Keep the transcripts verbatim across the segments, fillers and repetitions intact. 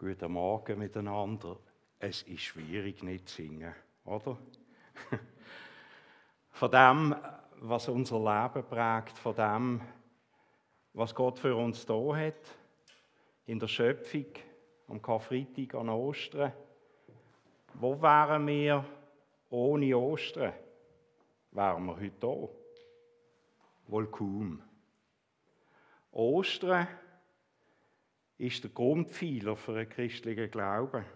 Guten Morgen miteinander. Es ist schwierig, nicht zu singen, oder? Von dem, was unser Leben prägt, von dem, was Gott für uns da hat, in der Schöpfung, am Karfreitag, an Ostern. Wo wären wir ohne Ostern? Wären wir heute da? Wohl kaum. Ostern ist der Grundpfeiler für einen christlichen Glauben.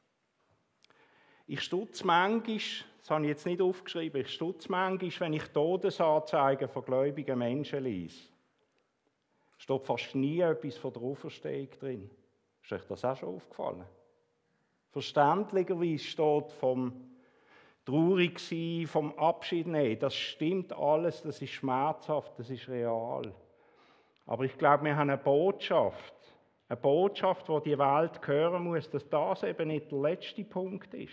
Ich stutze manchmal, das habe ich jetzt nicht aufgeschrieben, ich stutze manchmal, wenn ich Todesanzeigen von gläubigen Menschen lese. Steht fast nie etwas von der Auferstehung drin. Ist euch das auch schon aufgefallen? Verständlicherweise steht vom Traurigsein, vom Abschied nehmen. Das stimmt alles, das ist schmerzhaft, das ist real. Aber ich glaube, wir haben eine Botschaft, eine Botschaft, die die Welt hören muss, dass das eben nicht der letzte Punkt ist.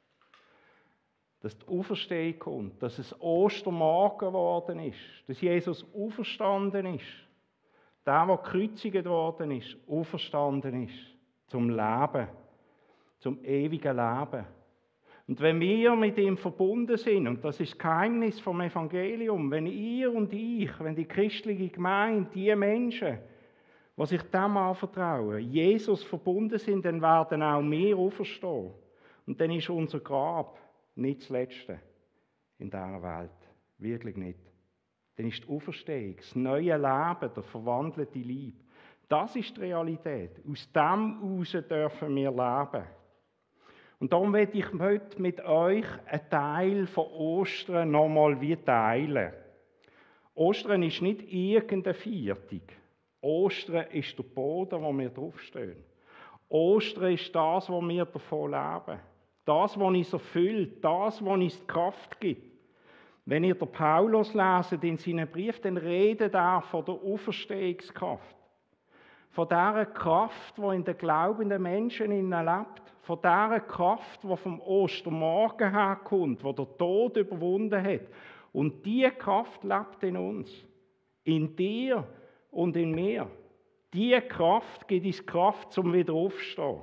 Dass die Auferstehung kommt, dass es Ostermorgen geworden ist, dass Jesus auferstanden ist. Der, der gekreuzigt worden ist, auferstanden ist. Zum Leben, zum ewigen Leben. Und wenn wir mit ihm verbunden sind, und das ist das Geheimnis vom Evangelium, wenn ihr und ich, wenn die christliche Gemeinde, die Menschen, die sich dem anvertrauen, Jesus verbunden sind, dann werden auch wir auferstehen. Und dann ist unser Grab nicht das Letzte in dieser Welt. Wirklich nicht. Dann ist die Auferstehung, das neue Leben, der verwandelte Leib. Das ist die Realität. Aus dem heraus dürfen wir leben. Und darum möchte ich heute mit euch einen Teil von Ostern nochmal wie teilen. Ostern ist nicht irgendeine Viertung. Ostern ist der Boden, wo wir draufstehen. Ostern ist das, wo wir davon leben. Das, was uns erfüllt, das, was uns die Kraft gibt. Wenn ihr den Paulus leset in seinen Brief, dann redet er von der Auferstehungskraft. Von dieser Kraft, die in den glaubenden Menschen lebt. Von dieser Kraft, die vom Ostermorgen herkommt, die der Tod überwunden hat. Und diese Kraft lebt in uns. In dir und in mir. Diese Kraft gibt uns Kraft zum Wiederaufstehen.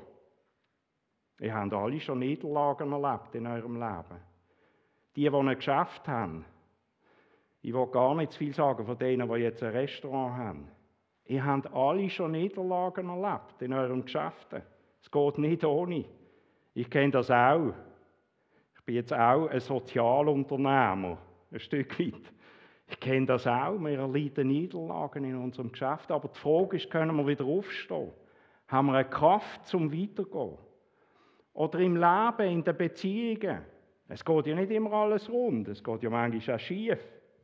Ihr habt alle schon Niederlagen erlebt in eurem Leben. Die, die ein Geschäft haben. Ich will gar nicht zu viel sagen von denen, die jetzt ein Restaurant haben. Ihr habt alle schon Niederlagen erlebt in euren Geschäften. Es geht nicht ohne. Ich kenne das auch. Ich bin jetzt auch ein Sozialunternehmer, ein Stück weit. Ich kenne das auch. Wir erleiden Niederlagen in unserem Geschäft. Aber die Frage ist, können wir wieder aufstehen? Haben wir eine Kraft zum Weitergehen? Oder im Leben, in den Beziehungen. Es geht ja nicht immer alles rund. Es geht ja manchmal auch schief.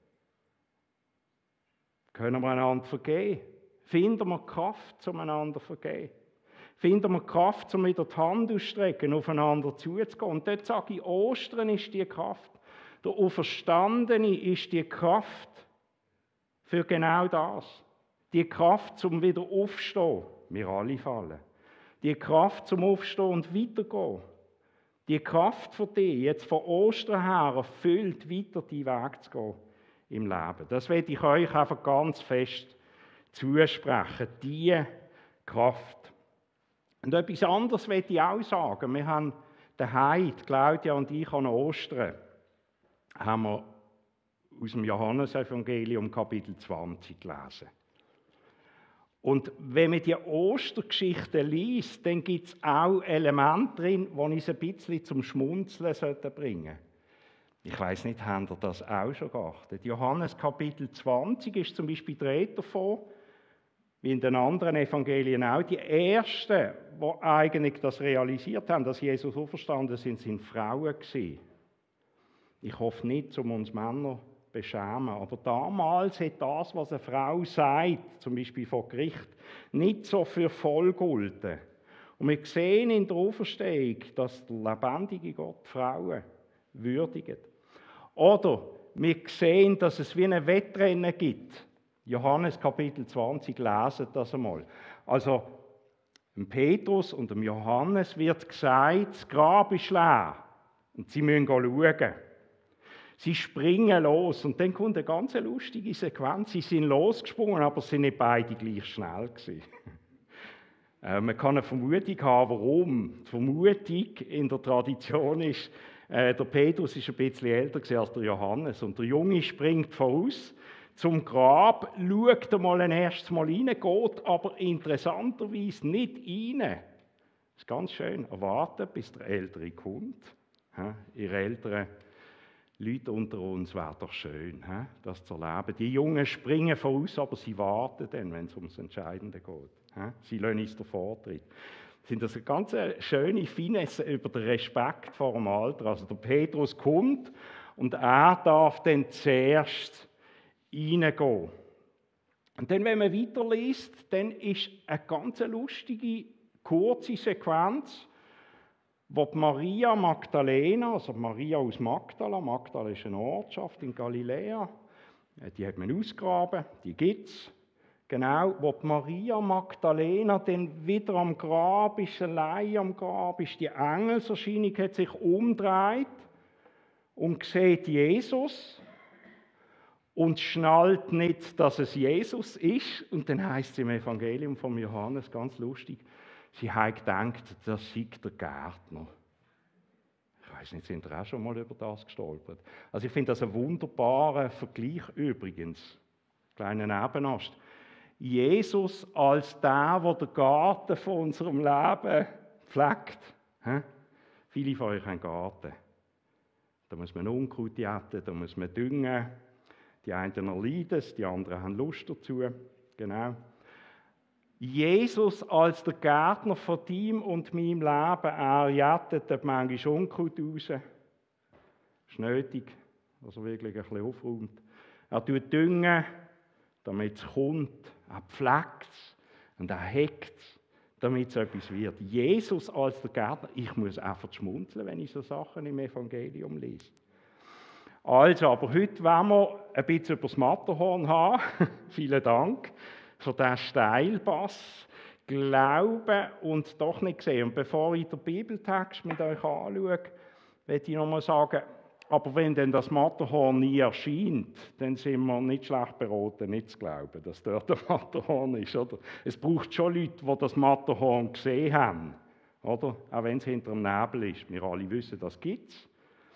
Können wir einander vergeben? Finden wir Kraft, um einander zu vergeben? Finden wir Kraft, um wieder die Hand auszustrecken, aufeinander zuzugehen? Und dort sage ich, Ostern ist die Kraft. Der Auferstandene ist die Kraft für genau das. Die Kraft zum wieder aufstehen. Wir alle fallen. Die Kraft zum Aufstehen und weitergehen. Die Kraft für dich, jetzt von Ostern her, erfüllt, weiter deinen Weg zu gehen im Leben. Das werde ich euch einfach ganz fest zusprechen. Diese Kraft. Und etwas anderes möchte ich auch sagen. Wir haben daheim, Claudia und ich, an Ostern, haben wir aus dem Johannesevangelium Kapitel zwanzig gelesen. Und wenn man die Ostergeschichte liest, dann gibt es auch Elemente drin, die uns ein bisschen zum Schmunzeln bringen sollten. Ich weiss nicht, habt ihr das auch schon geachtet? Johannes Kapitel zwanzig ist zum Beispiel die Rede davon, wie in den anderen Evangelien auch. Die Ersten, die eigentlich das realisiert haben, dass Jesus auferstanden ist, sind Frauen gewesen. Ich hoffe nicht, um uns Männer zu beschämen, aber damals hat das, was eine Frau sagt, zum Beispiel vor Gericht, nicht so für voll gegolten. Und wir sehen in der Auferstehung, dass der lebendige Gott Frauen würdigt. Oder wir sehen, dass es wie ein Wettrennen gibt. Johannes Kapitel zwanzig, lesen das einmal. Also, dem Petrus und dem Johannes wird gesagt, das Grab ist leer. Und sie müssen schauen. Sie springen los. Und dann kommt eine ganz lustige Sequenz. Sie sind losgesprungen, aber sie sind nicht beide gleich schnell gewesen. Äh, man kann eine Vermutung haben, warum. Die Vermutung in der Tradition ist, äh, der Petrus ist ein bisschen älter als der Johannes und der Junge springt voraus zum Grab, schaut einmal ein erstes Mal rein, geht aber interessanterweise nicht rein. Das ist ganz schön. Erwarten, bis der Ältere kommt. Ja, ihr älteren Leute unter uns, wäre doch schön, ja, das zu erleben. Die Jungen springen voraus, aber sie warten dann, wenn es ums Entscheidende geht. Ja. Sie lassen uns den Vortritt. Das sind das eine ganz schöne Finesse über den Respekt vor dem Alter. Also der Petrus kommt und er darf dann zuerst reingehen. Und dann, wenn man weiterliest, dann ist eine ganz lustige, kurze Sequenz, wo die Maria Magdalena, also Maria aus Magdala, Magdala ist eine Ortschaft in Galiläa, die hat man ausgegraben, die gibt es. Genau, wo die Maria Magdalena dann wieder am Grab ist, allein am Grab ist, die Engelserscheinung hat sich umgedreht und sieht Jesus und schnallt nicht, dass es Jesus ist. Und dann heißt es im Evangelium von Johannes, ganz lustig, sie hat gedacht, das sei der Gärtner. Ich weiß nicht, sind ihr auch schon mal über das gestolpert? Also ich finde das einen wunderbaren Vergleich übrigens. Kleiner Nebenast. Jesus als der, der den Garten von unserem Leben pflegt. He? Viele von euch haben einen Garten. Da muss man Unkraut jäten, da muss man düngen. Die einen erleiden es, die anderen haben Lust dazu. Genau. Jesus als der Gärtner von deinem und meinem Leben, er jätet manchmal Unkraut raus. Das ist nötig, dass er wirklich ein bisschen aufräumt. Er tut düngen, damit es kommt. Er pflegt es und er hegt es, damit es etwas wird. Jesus als der Gärtner, ich muss einfach schmunzeln, wenn ich so Sachen im Evangelium lese. Also, aber heute wollen wir ein bisschen über das Matterhorn haben. Vielen Dank für diesen Steilpass. Glauben und doch nicht sehen. Und bevor ich den Bibeltext mit euch anschaue, möchte ich nochmal sagen, aber wenn denn das Matterhorn nie erscheint, dann sind wir nicht schlecht beraten, nicht zu glauben, dass dort ein Matterhorn ist. Oder? Es braucht schon Leute, die das Matterhorn gesehen haben. Oder? Auch wenn es hinter dem Nebel ist. Wir alle wissen, das gibt es.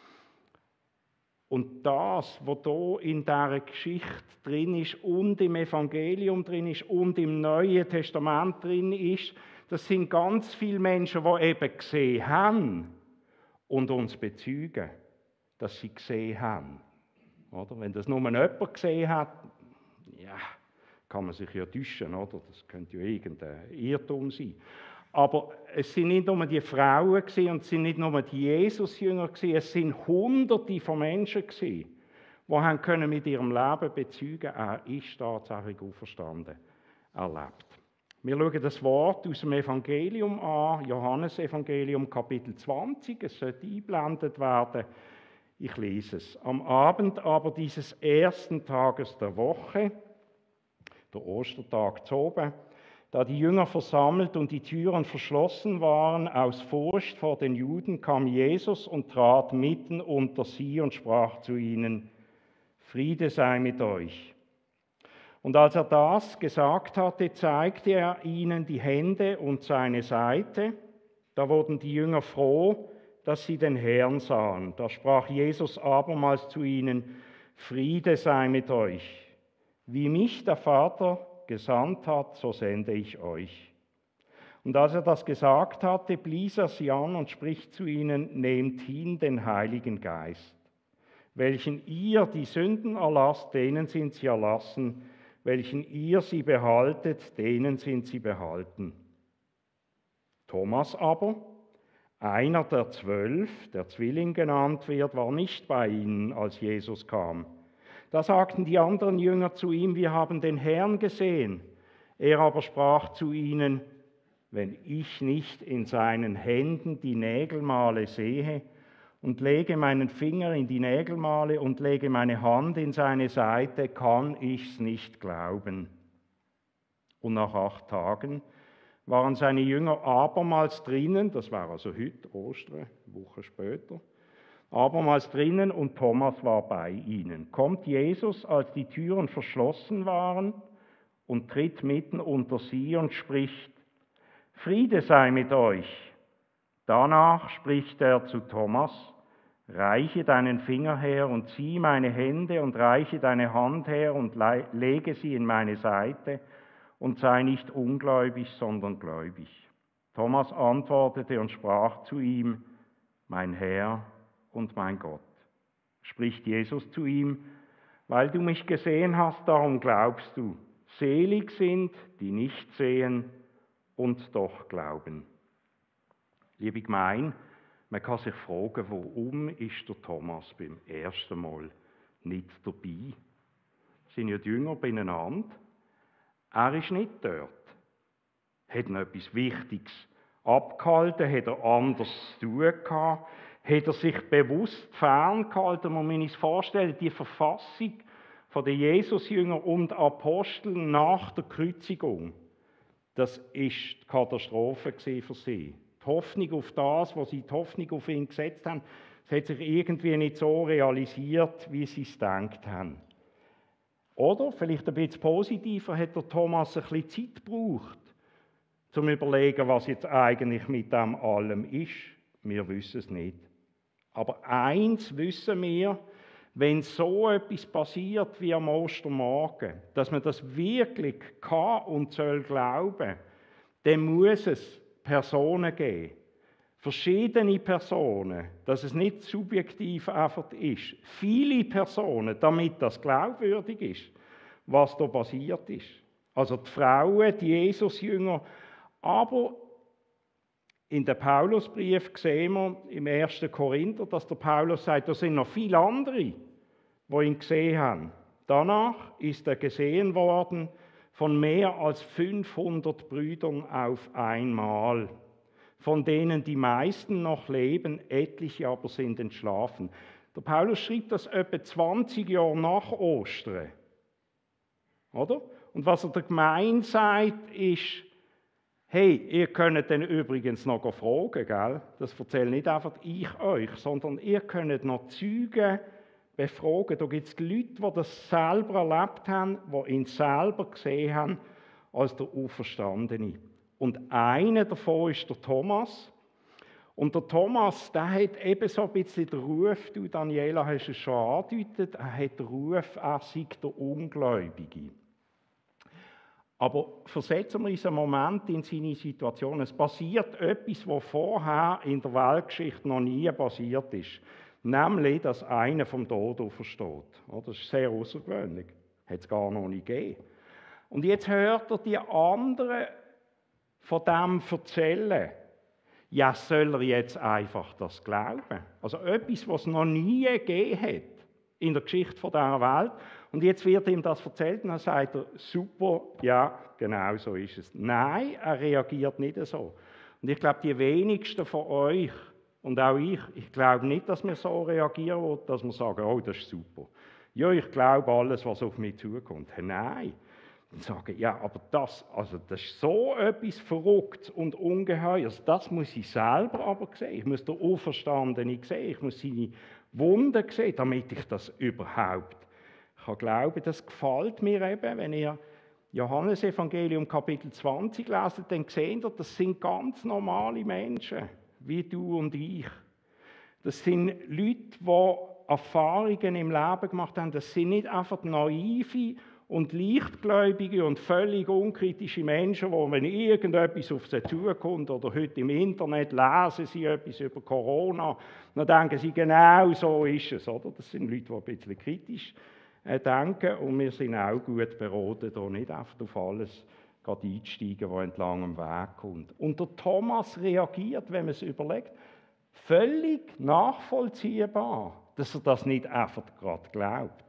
Und das, was hier in dieser Geschichte drin ist und im Evangelium drin ist und im Neuen Testament drin ist, das sind ganz viele Menschen, die eben gesehen haben und uns bezeugen, dass sie gesehen haben. Oder? Wenn das nur jemand gesehen hat, ja, kann man sich ja täuschen, oder? Das könnte ja irgendein Irrtum sein. Aber es sind nicht nur die Frauen gewesen, und es sind nicht nur die Jesus-Jünger gewesen, es sind Hunderte von Menschen gewesen, die haben können mit ihrem Leben bezeugen, er ist tatsächlich auferstanden, erlebt. Wir schauen das Wort aus dem Evangelium an, Johannes-Evangelium, Kapitel zwanzig, es sollte eingeblendet werden. Ich lese es. Am Abend aber dieses ersten Tages der Woche, der Ostertag zu oben, da die Jünger versammelt und die Türen verschlossen waren, aus Furcht vor den Juden, kam Jesus und trat mitten unter sie und sprach zu ihnen, Friede sei mit euch. Und als er das gesagt hatte, zeigte er ihnen die Hände und seine Seite. Da wurden die Jünger froh, dass sie den Herrn sahen. Da sprach Jesus abermals zu ihnen, Friede sei mit euch. Wie mich der Vater gesandt hat, so sende ich euch. Und als er das gesagt hatte, blies er sie an und spricht zu ihnen, nehmt hin den Heiligen Geist. Welchen ihr die Sünden erlasst, denen sind sie erlassen. Welchen ihr sie behaltet, denen sind sie behalten. Thomas aber, einer der zwölf, der Zwilling genannt wird, war nicht bei ihnen, als Jesus kam. Da sagten die anderen Jünger zu ihm, wir haben den Herrn gesehen. Er aber sprach zu ihnen, wenn ich nicht in seinen Händen die Nägelmale sehe und lege meinen Finger in die Nägelmale und lege meine Hand in seine Seite, kann ich's nicht glauben. Und nach acht Tagen waren seine Jünger abermals drinnen, das war also heute, Ostern, eine Woche später, abermals drinnen und Thomas war bei ihnen. Kommt Jesus, als die Türen verschlossen waren, und tritt mitten unter sie und spricht, Friede sei mit euch. Danach spricht er zu Thomas, reiche deinen Finger her und zieh meine Hände und reiche deine Hand her und lege sie in meine Seite und sei nicht ungläubig, sondern gläubig. Thomas antwortete und sprach zu ihm, mein Herr und mein Gott. Spricht Jesus zu ihm, weil du mich gesehen hast, darum glaubst du. Selig sind, die nicht sehen und doch glauben. Liebe Gemeinde, man kann sich fragen, warum ist der Thomas beim ersten Mal nicht dabei? Sind ja die Jünger beieinander. Er ist nicht dort. Hat noch etwas Wichtiges abgehalten? Hat er anders zu tun gehabt? Hat er sich bewusst ferngehalten? Man muss sich vorstellen, die Verfassung von den Jesusjünger und Apostel nach der Kreuzigung, das war die Katastrophe für sie. Die Hoffnung auf das, was sie die Hoffnung auf ihn gesetzt haben, das hat sich irgendwie nicht so realisiert, wie sie es gedacht haben. Oder, vielleicht ein bisschen positiver, hat der Thomas ein bisschen Zeit gebraucht, zum zu überlegen, was jetzt eigentlich mit dem allem ist. Wir wissen es nicht. Aber eins wissen wir, wenn so etwas passiert wie am Ostermorgen, dass man das wirklich kann und soll glauben, dann muss es Personen geben. Verschiedene Personen, dass es nicht subjektiv einfach ist. Viele Personen, damit das glaubwürdig ist, was da passiert ist. Also die Frauen, die Jesusjünger, aber in dem Paulusbrief sehen wir im ersten Korinther, dass der Paulus sagt, da sind noch viele andere, die ihn gesehen haben. Danach ist er gesehen worden von mehr als fünfhundert Brüdern auf einmal, von denen die meisten noch leben, etliche aber sind entschlafen. Der Paulus schrieb das etwa zwanzig Jahre nach Ostern. Oder? Und was er der Gemeinde sagt, ist, hey, ihr könnt dann übrigens noch fragen, gell? Das erzähle nicht einfach ich euch, sondern ihr könnt noch Zeugen befragen. Da gibt es Leute, die das selber erlebt haben, die ihn selber gesehen haben als der Auferstandene. Und einer davon ist der Thomas. Und der Thomas, der hat eben so ein bisschen den Ruf, du Daniela hast es schon angedeutet, er hat den Ruf, er sei der Ungläubige. Aber versetzen wir uns einen Moment in seine Situation. Es passiert etwas, was vorher in der Weltgeschichte noch nie passiert ist. Nämlich, dass einer vom Tod aufersteht. Das ist sehr außergewöhnlich. Hat es gar noch nicht gegeben. Und jetzt hört er die anderen von dem erzählen. Ja, soll er jetzt einfach das glauben? Also etwas, was es noch nie gegeben hat in der Geschichte dieser Welt. Und jetzt wird ihm das erzählt und dann sagt er, super, ja, genau so ist es. Nein, er reagiert nicht so. Und ich glaube, die wenigsten von euch und auch ich, ich glaube nicht, dass wir so reagieren, dass wir sagen, oh, das ist super. Ja, ich glaube alles, was auf mich zukommt. Nein. Und sagen, ja, aber das, also das ist so etwas Verrücktes und Ungeheures, das muss ich selber aber sehen. Ich muss den Auferstandenen sehen, ich muss seine Wunden sehen, damit ich das überhaupt kann glauben. Das gefällt mir eben, wenn ihr Johannesevangelium Kapitel zwanzig leset, dann seht ihr, das sind ganz normale Menschen, wie du und ich. Das sind Leute, die Erfahrungen im Leben gemacht haben. Das sind nicht einfach naive und leichtgläubige und völlig unkritische Menschen, die, wenn irgendetwas auf sie zukommt oder heute im Internet lesen sie etwas über Corona, dann denken sie, genau so ist es. Oder? Das sind Leute, die ein bisschen kritisch denken und wir sind auch gut beraten, da nicht einfach auf alles gerade einzusteigen, was entlang dem Weg kommt. Und der Thomas reagiert, wenn man es überlegt, völlig nachvollziehbar, dass er das nicht einfach gerade glaubt.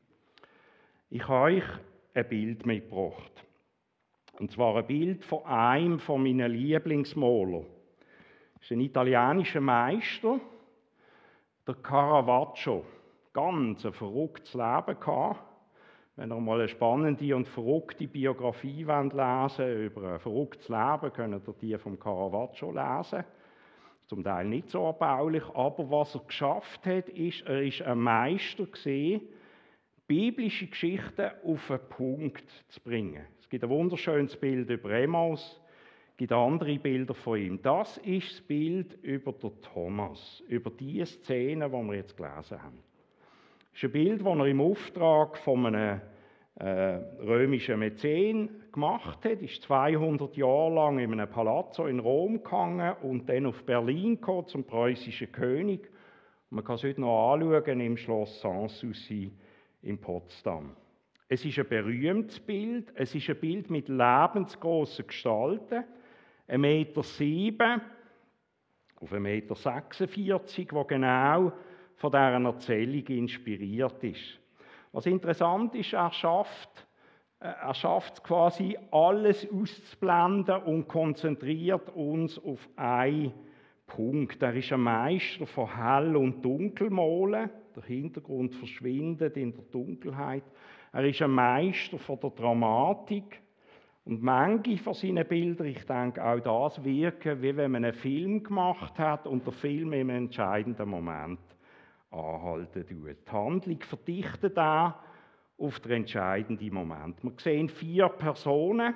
Ich habe euch ein Bild mitgebracht. Und zwar ein Bild von einem von meinen Lieblingsmalern. Das ist ein italienischer Meister, der Caravaggio. Ganz ein verrücktes Leben gehabt. Wenn ihr mal eine spannende und verrückte Biografie lesen wollt über ein verrücktes Leben, könnt ihr die vom Caravaggio lesen. Zum Teil nicht so erbaulich, aber was er geschafft hat, ist, er ist ein Meister gewesen, biblische Geschichten auf den Punkt zu bringen. Es gibt ein wunderschönes Bild über Emmaus. Es gibt andere Bilder von ihm. Das ist das Bild über den Thomas, über die Szene, die wir jetzt gelesen haben. Das ist ein Bild, das er im Auftrag von einem äh, römischen Mäzen gemacht hat. Er ist zweihundert Jahre lang in einem Palazzo in Rom gegangen und dann auf Berlin gekommen, zum preußischen König. Man kann es heute noch anschauen im Schloss Sanssouci in Potsdam. Es ist ein berühmtes Bild. Es ist ein Bild mit lebensgrossen Gestalten. ein Meter sieben auf ein Meter sechsundvierzig, wo genau von dieser Erzählung inspiriert ist. Was interessant ist, er schafft, er schafft quasi alles auszublenden und konzentriert uns auf einen Punkt. Er ist ein Meister von Hell- und Dunkelmalen. Der Hintergrund verschwindet in der Dunkelheit. Er ist ein Meister von der Dramatik. Und manche von seinen Bildern, ich denke, auch das wirken, wie wenn man einen Film gemacht hat und der Film im entscheidenden Moment anhalten tut. Die Handlung verdichtet auch auf den entscheidenden Moment. Wir sehen vier Personen.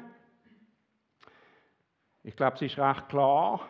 Ich glaube, es ist recht klar,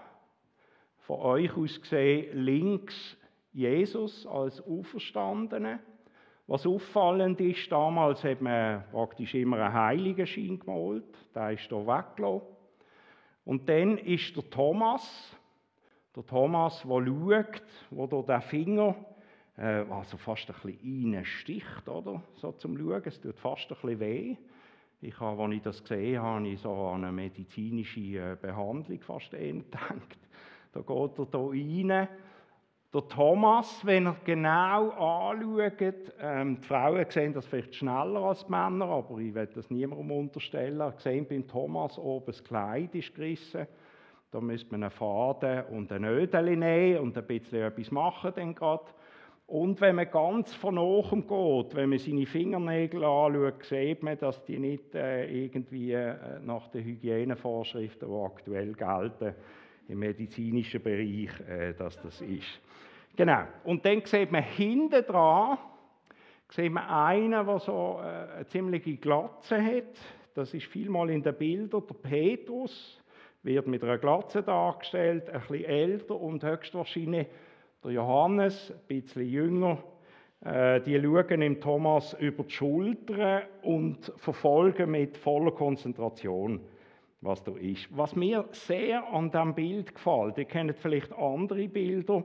von euch aus gesehen, links Jesus als Auferstandene. Was auffallend ist, damals hat man praktisch immer einen Heiligenschein gemalt, der ist hier weggelassen. Und dann ist der Thomas, der Thomas, der schaut, wo durch den Finger, äh, also fast ein bisschen reinsticht, oder? So zum Schauen, es tut fast ein bisschen weh. Ich habe, als ich das gesehen habe, ich so an eine medizinische Behandlung fast gedacht. Da geht er hier rein. Der Thomas, wenn er genau anschaut, ähm, die Frauen sehen das vielleicht schneller als die Männer, aber ich will das niemandem unterstellen. Er sieht beim Thomas oben das Kleid ist gerissen. Da müsste man einen Faden und ein Ödeli nehmen und ein bisschen etwas machen dann gerade. Und wenn man ganz von oben geht, wenn man seine Fingernägel anschaut, sieht man, dass die nicht äh, irgendwie äh, nach den Hygienevorschriften, die aktuell gelten, im medizinischen Bereich, äh, dass das ist. Genau. Und dann sieht man hinten dran, sieht man einen, der so äh, eine ziemliche Glatze hat. Das ist vielmal in den Bildern. Der Petrus wird mit einer Glatze dargestellt, ein bisschen älter und höchstwahrscheinlich der Johannes, ein bisschen jünger. Äh, die schauen im Thomas über die Schulter und verfolgen mit voller Konzentration, was da ist. Was mir sehr an diesem Bild gefällt, ihr kennt vielleicht andere Bilder,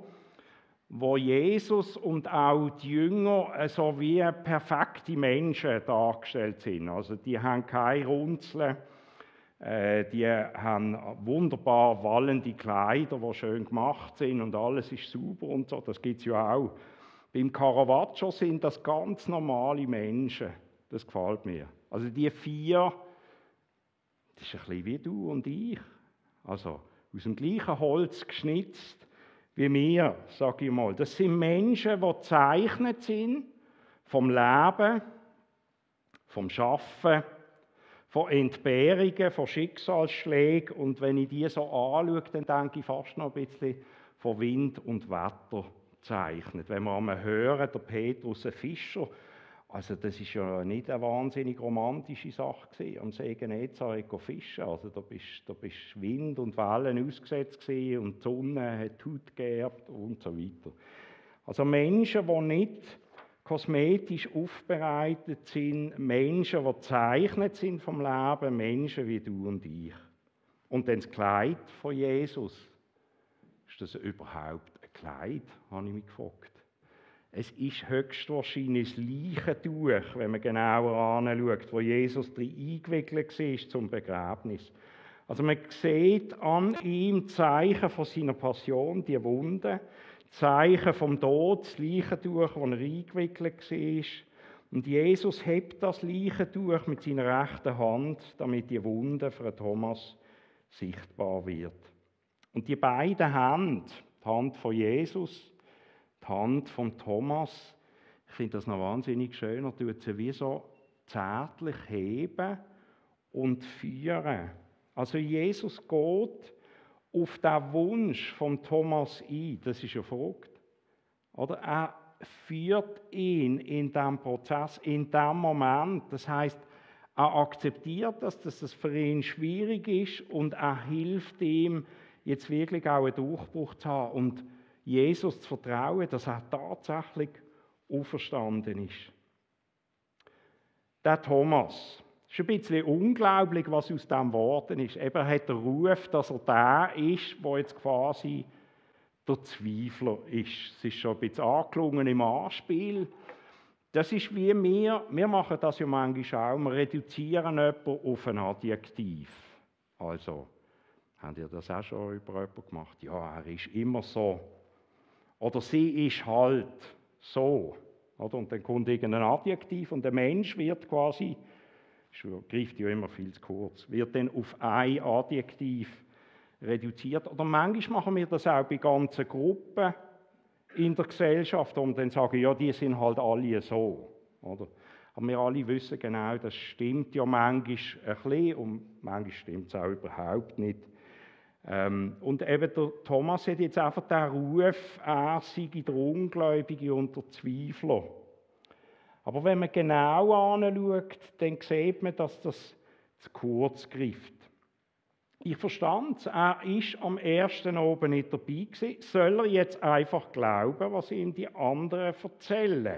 wo Jesus und auch die Jünger so wie perfekte Menschen dargestellt sind. Also die haben keine Runzeln, äh, die haben wunderbar wallende Kleider, die schön gemacht sind und alles ist sauber und so. Das gibt es ja auch. Beim Caravaggio sind das ganz normale Menschen. Das gefällt mir. Also die vier, das ist ein bisschen wie du und ich. Also aus dem gleichen Holz geschnitzt wie wir, sage ich mal. Das sind Menschen, die gezeichnet sind vom Leben, vom Schaffen, von Entbehrungen, von Schicksalsschlägen. Und wenn ich die so anschaue, dann denke ich fast noch ein bisschen von Wind und Wetter gezeichnet. Wenn wir einmal hören, der Petrus, ein Fischer, also das ist ja nicht eine wahnsinnig romantische Sache gewesen, am See Genezareth zu fischen. Also da bist, da bist Wind und Wellen ausgesetzt gewesen und die Sonne hat die Haut geerbt und so weiter. Also Menschen, die nicht kosmetisch aufbereitet sind, Menschen, die gezeichnet sind vom Leben, Menschen wie du und ich. Und dann das Kleid von Jesus. Ist das überhaupt ein Kleid, habe ich mich gefragt. Es ist höchstwahrscheinlich das Leichentuch, wenn man genauer anschaut, wo Jesus drin eingewickelt war zum Begräbnis. Also man sieht an ihm Zeichen von seiner Passion, die Wunde, Zeichen vom Tod, das Leichentuch, wo er eingewickelt war. Und Jesus hebt das Leichentuch mit seiner rechten Hand, damit die Wunde für Thomas sichtbar wird. Und die beiden Hände, die Hand von Jesus, die Hand von Thomas, ich finde das noch wahnsinnig schön, er tut sie wie so zärtlich heben und führen. Also Jesus geht auf den Wunsch von Thomas ein, das ist ja verrückt. Oder er führt ihn in diesem Prozess, in diesem Moment, das heißt, Er akzeptiert das, dass das für ihn schwierig ist und er hilft ihm, jetzt wirklich auch einen Durchbruch zu haben und Jesus zu vertrauen, dass er tatsächlich auferstanden ist. Der Thomas, es ist ein bisschen unglaublich, was aus dem geworden ist. Eben, er hat den Ruf, dass er der ist, der jetzt quasi der Zweifler ist. Es ist schon ein bisschen angelungen im Anspiel. Das ist wie wir, wir machen das ja manchmal auch, wir reduzieren jemanden auf ein Adjektiv. Also, habt ihr das auch schon über jemanden gemacht? Ja, er ist immer so. Oder sie ist halt so. Oder? Und dann kommt irgendein Adjektiv und der Mensch wird quasi, greift ja immer viel zu kurz, wird dann auf ein Adjektiv reduziert. Oder manchmal machen wir das auch bei ganzen Gruppen in der Gesellschaft, um dann zu sagen, ja, die sind halt alle so. Oder? Aber wir alle wissen genau, das stimmt ja manchmal ein bisschen und manchmal stimmt es auch überhaupt nicht. Ähm, und eben der Thomas hat jetzt einfach den Ruf, er sei der Ungläubige und der Zweifler. Aber wenn man genau anschaut, dann sieht man, dass das zu kurz greift. Ich verstand es, er ist am ersten oben nicht dabei gewesen. Soll er jetzt einfach glauben, was ihm die anderen erzählen?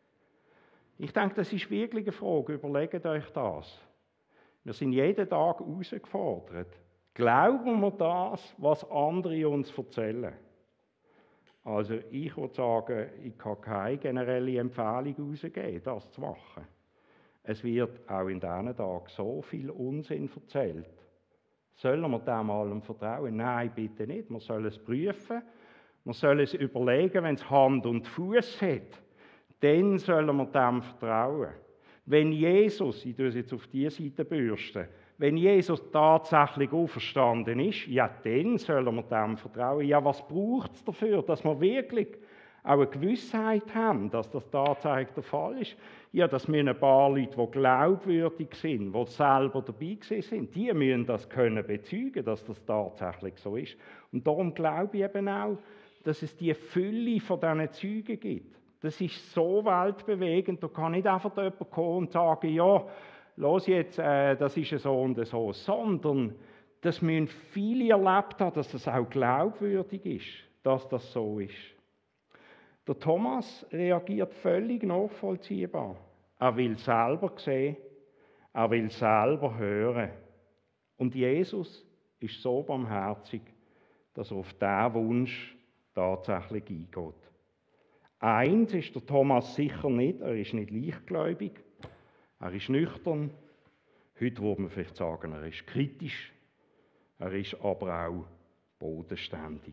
Ich denke, das ist wirklich eine Frage. Überlegt euch das. Wir sind jeden Tag herausgefordert. Glauben wir das, was andere uns erzählen? Also ich würde sagen, ich kann keine generelle Empfehlung herausgeben, das zu machen. Es wird auch in diesen Tagen so viel Unsinn erzählt. Sollen wir dem allem vertrauen? Nein, bitte nicht. Man soll es prüfen. Man soll es überlegen, wenn es Hand und Fuß hat. Dann sollen wir dem vertrauen. Wenn Jesus, ich tue es jetzt auf diese Seite bürsten, wenn Jesus tatsächlich auferstanden ist, ja, dann sollen wir dem vertrauen. Ja, was braucht es dafür, dass wir wirklich auch eine Gewissheit haben, dass das tatsächlich der Fall ist? Ja, dass wir ein paar Leute, die glaubwürdig sind, die selber dabei sind, die müssen das können bezeugen, dass das tatsächlich so ist. Und darum glaube ich eben auch, dass es die Fülle von diesen Zeugen gibt. Das ist so weltbewegend, da kann nicht einfach jemand kommen und sagen, ja, los jetzt, äh, das ist so und so, sondern das müssen viele erlebt haben, dass das auch glaubwürdig ist, dass das so ist. Der Thomas reagiert völlig nachvollziehbar. Er will selber sehen, er will selber hören. Und Jesus ist so barmherzig, dass er auf diesen Wunsch tatsächlich eingeht. Eins ist der Thomas sicher nicht, er ist nicht leichtgläubig, er ist nüchtern. Heute würde man vielleicht sagen, er ist kritisch, er ist aber auch bodenständig.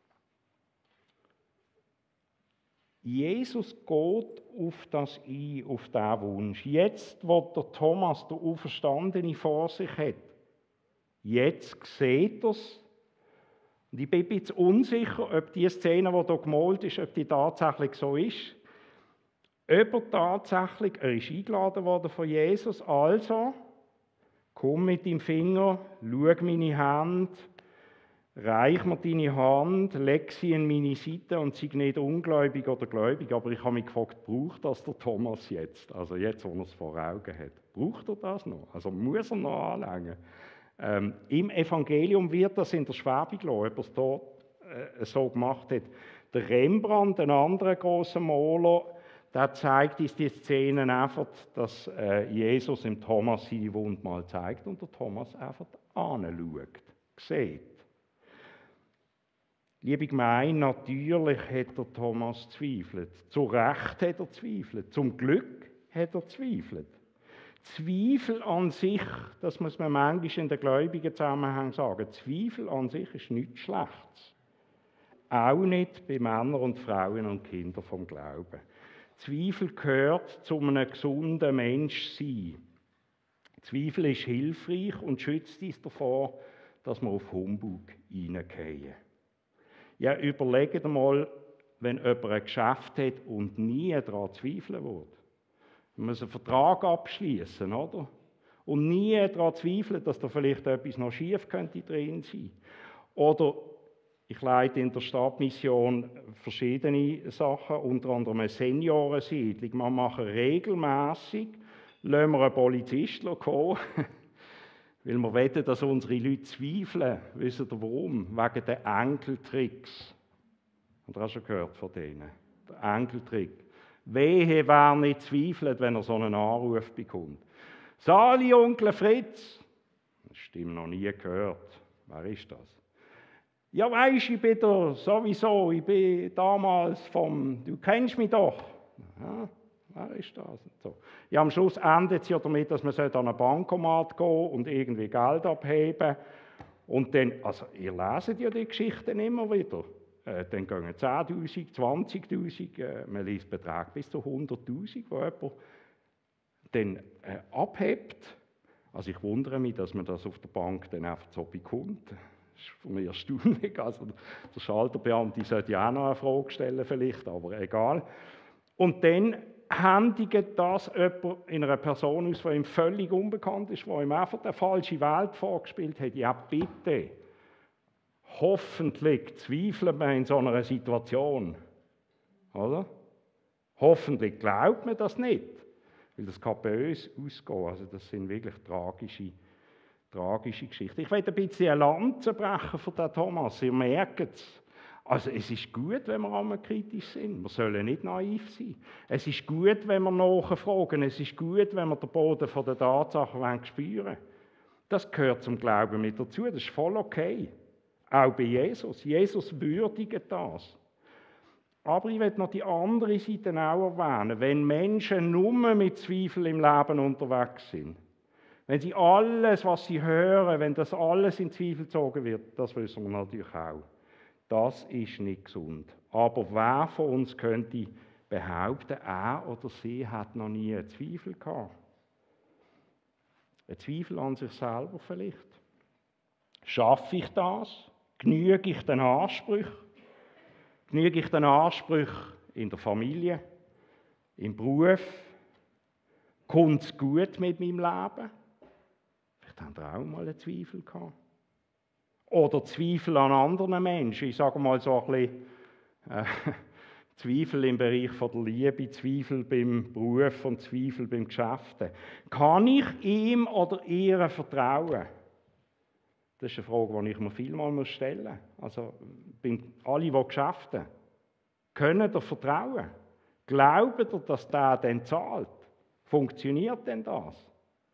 Jesus geht auf das ein, auf diesen Wunsch. Jetzt, wo der Thomas, der Auferstandene, vor sich hat, jetzt sieht er es. Und ich bin ein bisschen unsicher, ob die Szene, die hier gemalt ist, ob die tatsächlich so ist. Ob er tatsächlich, er ist eingeladen worden von Jesus, also, komm mit deinem Finger, schau meine Hand, reich mir deine Hand, leg sie in meine Seite und sei nicht ungläubig oder gläubig. Aber ich habe mich gefragt, braucht das der Thomas jetzt? Also jetzt, wo er es vor Augen hat. Braucht er das noch? Also muss er noch anlängen? Ähm, Im Evangelium wird das in der Schwäbung gelassen, ob er es dort äh, so gemacht hat. Der Rembrandt, ein anderer grosser Maler, der zeigt uns die Szenen einfach, dass äh, Jesus dem Thomas seine Wunde mal zeigt und der Thomas einfach anschaut, sieht. Liebe Gemeinde, natürlich hat der Thomas zweifelt. Zu Recht hat er zweifelt. Zum Glück hat er zweifelt. Zweifel an sich, das muss man manchmal in den gläubigen Zusammenhang sagen, Zweifel an sich ist nichts Schlechtes. Auch nicht bei Männern und Frauen und Kindern vom Glauben. Zweifel gehört zu einem gesunden Menschsein. Zweifel ist hilfreich und schützt uns davor, dass wir auf Humbug hineingehen. Ja, überlegt mal, wenn jemand ein Geschäft hat und nie daran zweifeln würde. Man muss einen Vertrag abschließen, oder? Und nie daran zweifeln, dass da vielleicht etwas noch schief könnte drin sein. Oder ich leite in der Stadtmission verschiedene Sachen, unter anderem eine Seniorensiedlung. Wir machen regelmäßig lassen wir einen Polizist kommen, weil wir wollen, dass unsere Leute zweifeln. Wisst ihr warum? Wegen den Enkeltricks. Habt ihr auch schon gehört von denen? Der Enkeltrick. Wehe, wer nicht zweifelt, wenn er so einen Anruf bekommt. Sali, Onkel Fritz. Das stimmt, noch nie gehört. Wer ist das? Ja, weisst, ich bin da sowieso, ich bin damals vom, du kennst mich doch. Ja, wer ist das? So. Ja, am Schluss endet es ja damit, dass man an einen Bankomat gehen und irgendwie Geld abheben. Und dann, also ihr leset ja die Geschichten immer wieder. Äh, dann gehen zehntausend, zwanzigtausend, äh, man liest Beträge bis zu hunderttausend, wo jemand dann äh, abhebt. Also ich wundere mich, dass man das auf der Bank dann einfach so bekommt. Das ist für mich erstaunlich. Also der Schalterbeamte sollte ja auch noch eine Frage stellen vielleicht, aber egal. Und dann händigt das jemand in einer Person aus, die ihm völlig unbekannt ist, die ihm einfach eine falsche Welt vorgespielt hat. Ja, bitte. Hoffentlich zweifelt man in so einer Situation. Oder? Hoffentlich glaubt man das nicht. Weil das kann böse ausgehen. Also das sind wirklich tragische, tragische Geschichten. Ich will ein bisschen eine Lanze brechen für den Thomas. Ihr merkt es. Also es ist gut, wenn wir einmal kritisch sind. Wir sollen nicht naiv sein. Es ist gut, wenn wir nachfragen. Es ist gut, wenn wir den Boden von der Tatsachen spüren wollen. Das gehört zum Glauben mit dazu. Das ist voll okay. Auch bei Jesus. Jesus würdigt das. Aber ich will noch die andere Seite auch erwähnen. Wenn Menschen nur mit Zweifel im Leben unterwegs sind, wenn sie alles, was sie hören, wenn das alles in Zweifel gezogen wird, das wissen wir natürlich auch. Das ist nicht gesund. Aber wer von uns könnte behaupten, er oder sie hat noch nie einen Zweifel gehabt? Ein Zweifel an sich selber vielleicht. Schaffe ich das? Genüge ich den Ansprüchen? Genüge ich den Ansprüchen in der Familie, im Beruf? Kommt es gut mit meinem Leben? Vielleicht haben ihr auch mal einen Zweifel gehabt. Oder Zweifel an anderen Menschen. Ich sage mal so ein bisschen äh, Zweifel im Bereich von der Liebe, Zweifel beim Beruf und Zweifel beim Geschäften. Kann ich ihm oder ihr vertrauen? Das ist eine Frage, die ich mir vielmal stellen muss. Also, alle, die Geschäfte können ihr vertrauen? Glaubt ihr, dass der dann zahlt? Funktioniert denn das?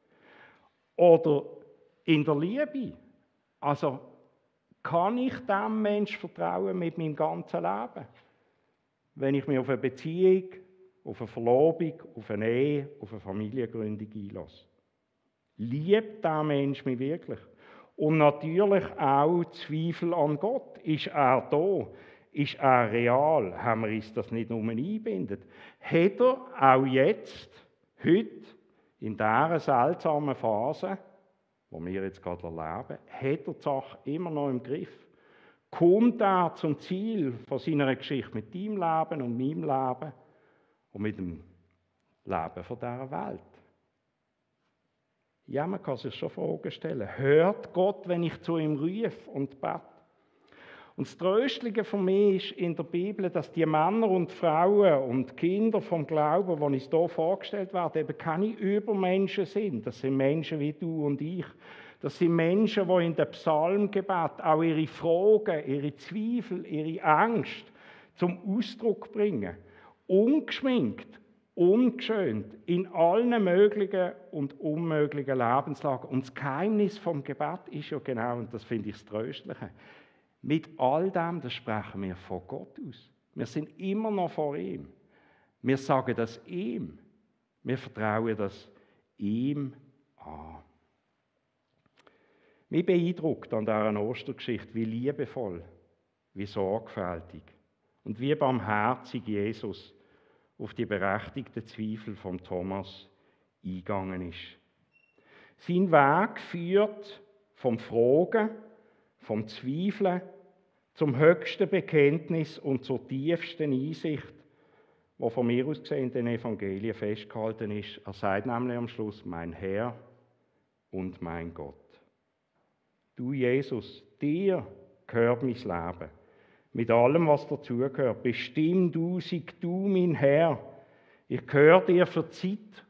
Oder in der Liebe? Also, kann ich dem Menschen vertrauen mit meinem ganzen Leben? Wenn ich mich auf eine Beziehung, auf eine Verlobung, auf eine Ehe, auf eine Familiengründung einlasse. Liebt der Mensch mich wirklich? Und natürlich auch Zweifel an Gott. Ist er da? Ist er real? Haben wir uns das nicht nur eingebindet? Hat er auch jetzt, heute, in dieser seltsamen Phase, die wir jetzt gerade erleben, hat er die Sache immer noch im Griff? Kommt er zum Ziel von seiner Geschichte mit deinem Leben und meinem Leben und mit dem Leben von dieser Welt? Ja, man kann sich schon Fragen stellen. Hört Gott, wenn ich zu ihm rufe und bete? Und das Tröstliche für mich ist in der Bibel, dass die Männer und Frauen und Kinder vom Glauben, die uns hier vorgestellt werden, eben keine Übermenschen sind. Das sind Menschen wie du und ich. Das sind Menschen, die in dem Psalmgebet auch ihre Fragen, ihre Zweifel, ihre Angst zum Ausdruck bringen. Ungeschminkt, ungeschönt, in allen möglichen und unmöglichen Lebenslagen. Und das Geheimnis vom Gebet ist ja genau, und das finde ich das Tröstliche, mit all dem, das sprechen wir von Gott aus. Wir sind immer noch vor ihm. Wir sagen das ihm. Wir vertrauen das ihm an. Mich beeindruckt an dieser Ostergeschichte, wie liebevoll, wie sorgfältig und wie barmherzig Jesus auf die berechtigten Zweifel von Thomas eingegangen ist. Sein Weg führt vom Fragen, vom Zweifeln zum höchsten Bekenntnis und zur tiefsten Einsicht, die von mir aus gesehen in den Evangelien festgehalten ist. Er sagt nämlich am Schluss, mein Herr und mein Gott. Du, Jesus, dir gehört mein Leben. Mit allem, was dazugehört. Bestimm du, sei du mein Herr. Ich gehöre dir für Zeit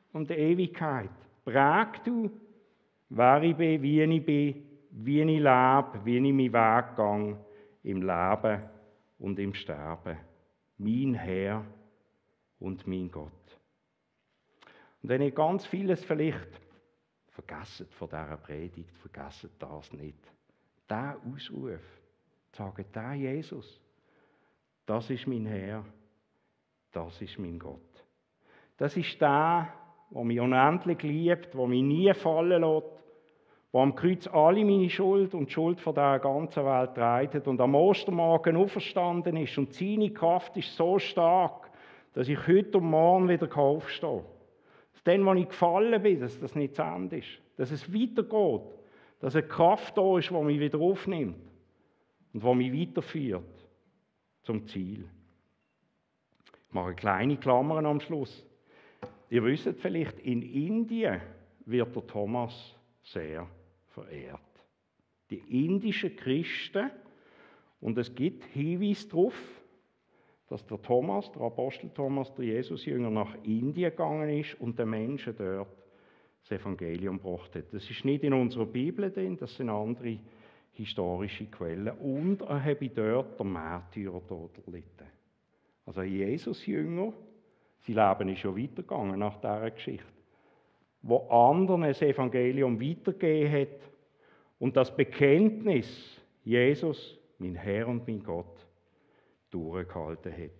und Ewigkeit. Präg du, wer ich bin, wie ich bin, wie ich lebe, wie ich meinen Weg gehe, im Leben und im Sterben. Mein Herr und mein Gott. Und wenn ihr ganz vieles vielleicht vergesst von dieser Predigt, vergesst das nicht. Der Ausruf, sagen, der Jesus, das ist mein Herr, das ist mein Gott. Das ist der, der mich unendlich liebt, der mich nie fallen lässt, der am Kreuz alle meine Schuld und die Schuld von dieser ganzen Welt trägt und am Ostermorgen auferstanden ist. Und seine Kraft ist so stark, dass ich heute und morgen wieder aufstehe. Dass dann, wo ich gefallen bin, dass das nicht zu Ende ist. Dass es weitergeht. Dass eine Kraft da ist, die mich wieder aufnimmt und die mich weiterführt zum Ziel. Ich mache kleine Klammern am Schluss. Ihr wisst vielleicht, in Indien wird der Thomas sehr verehrt. Die indischen Christen, und es gibt Hinweise darauf, dass der Thomas, der Apostel Thomas, der Jesusjünger, nach Indien gegangen ist und den Menschen dort das Evangelium gebracht hat. Das ist nicht in unserer Bibel drin, das sind andere historische Quellen. Und er habe dort den Märtyrertod erlitten. Also Jesusjünger, sein Leben ist schon weitergegangen nach dieser Geschichte, wo anderen das Evangelium weitergegeben hat und das Bekenntnis, Jesus, mein Herr und mein Gott, durchgehalten hat.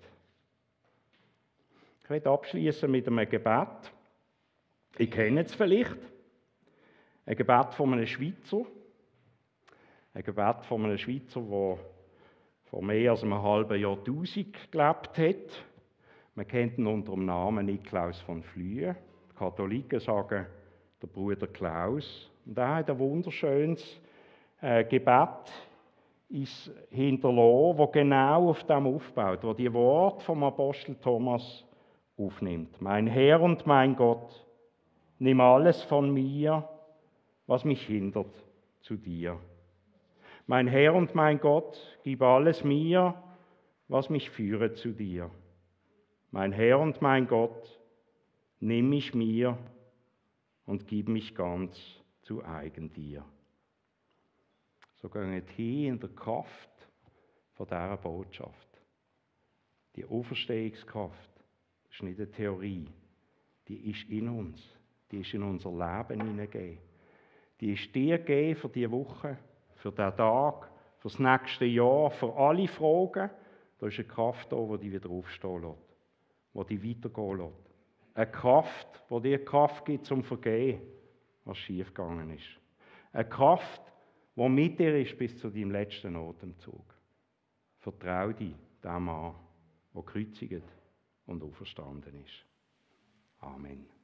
Ich werde abschließen mit einem Gebet. Ich kenne es vielleicht. Ein Gebet von einem Schweizer. Ein Gebet von einem Schweizer, der vor mehr als einem halben Jahrtausend gelebt hat. Man kennt ihn unter dem Namen Niklaus von Flüe. Die Katholiken sagen der Bruder Klaus. Und er hat ein wunderschönes äh, Gebet ist hinterlassen, das genau auf dem aufbaut, wo die Worte vom Apostel Thomas aufnimmt. Mein Herr und mein Gott, nimm alles von mir, was mich hindert, zu dir. Mein Herr und mein Gott, gib alles mir, was mich führe zu dir. Mein Herr und mein Gott, nimm mich mir und gib mich ganz zu eigen dir. So gehen hin in der Kraft von dieser Botschaft. Die Auferstehungskraft ist nicht eine Theorie, die ist in uns, die ist in unser Leben hineingegeben. Die ist dir gegeben für diese Woche, für diesen Tag, für das nächste Jahr, für alle Fragen. Da ist eine Kraft da, die dich wieder aufstehen lässt, die dich weitergehen lässt. Eine Kraft, die dir Kraft gibt zum Vergehen, was schiefgegangen ist. Eine Kraft, die mit dir ist bis zu deinem letzten Atemzug. Vertrau dich dem an, der gekreuzigt und auferstanden ist. Amen.